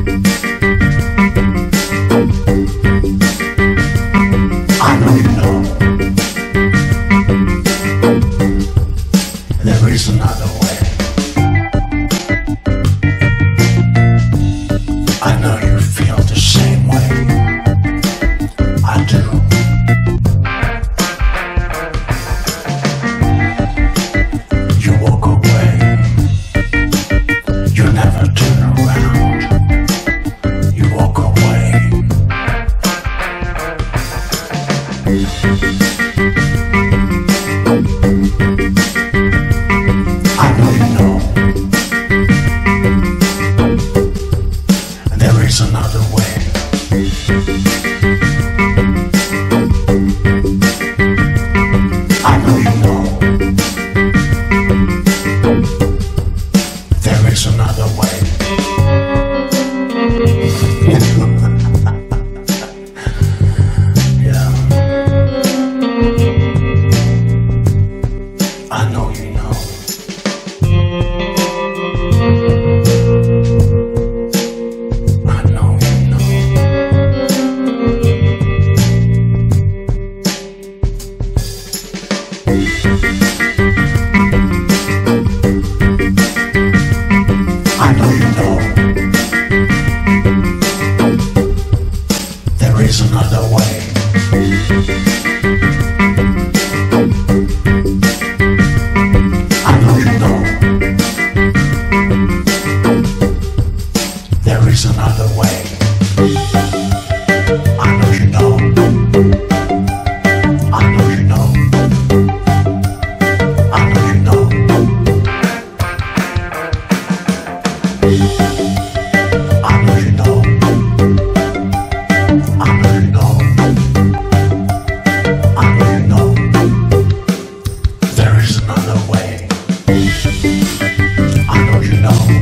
I know you know there is another way. I know you feel the same way I do. You walk away, you never turn around. You walk away. I know you know there is another way. I know you know there is another way. Yeah. I know you know. I know you know. I know you know there is another way. I know you know there is another way. I know you know. I know you know. I know you know. I know you know. I know you know. I know you know. There is another way. I know you know.